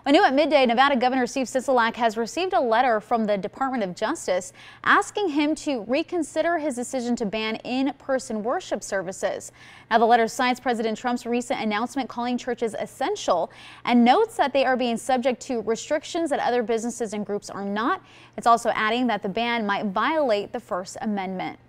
New at midday, Nevada Governor Steve Sisolak has received a letter from the Department of Justice asking him to reconsider his decision to ban in-person worship services. Now, the letter cites President Trump's recent announcement calling churches essential and notes that they are being subject to restrictions that other businesses and groups are not. It's also adding that the ban might violate the First Amendment.